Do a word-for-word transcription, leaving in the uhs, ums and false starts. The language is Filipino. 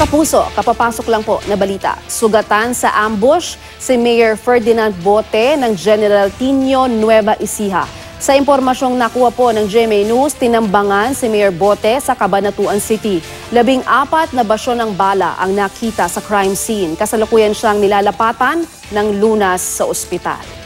Mga kapuso, kapapasok lang po na balita. Sugatan sa ambush si Mayor Ferdinand Bote ng General Tinio, Nueva Ecija. Sa impormasyong nakuha po ng G M A News, tinambangan si Mayor Bote sa Cabanatuan City. Labing apat na basyo ng bala ang nakita sa crime scene. Kasalukuyan siyang nilalapatan ng lunas sa ospital.